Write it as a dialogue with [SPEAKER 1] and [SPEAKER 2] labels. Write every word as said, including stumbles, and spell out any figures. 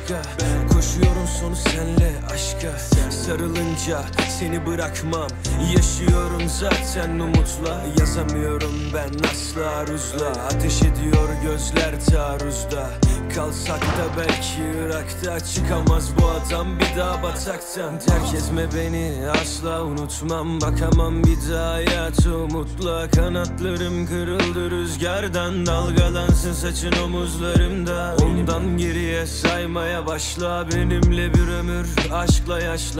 [SPEAKER 1] başka. Koşuyorum sonu senle aşka. Sarılınca seni bırakmam. Yaşıyorum zaten umutla. Yazamıyorum ben asla aruzla. Ateş ediyor gözler taarruzda. Kalsak da belki Irak'ta. Çıkamaz bu adam bir daha bataktan. Terk etme beni asla unutmam. Bakamam bir daha hayatı umutla. Kanatlarım kırıldı rüzgardan. Dalgalansın saçın omuzlarımda. Ondan geriye saymaya başla. Benimle bir ömür aşkla yaşla.